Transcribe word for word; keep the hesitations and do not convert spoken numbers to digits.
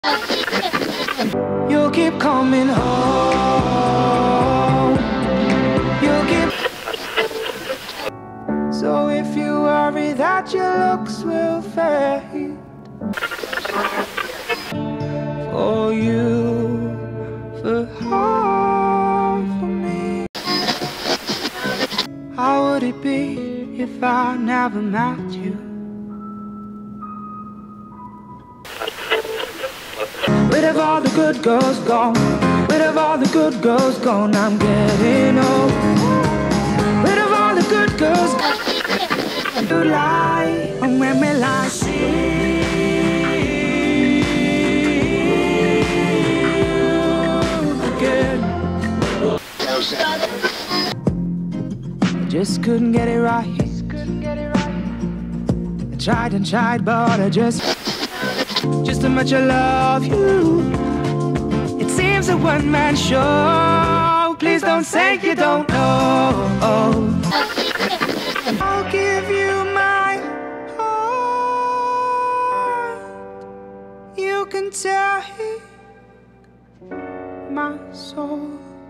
You'll keep coming home. You'll keep. So if you worry that your looks will fade for you, for hard for me, how would it be if I never met you? Rid of all the good girls gone, rid of all the good girls gone, I'm getting old. Rid of all the good girls gone. You lie, and when will I see you again? I just couldn't get it right. I tried and tried, but I just Just how much I love you. It seems a one-man show. Please don't say you don't know. I'll give you my heart. You can take my soul.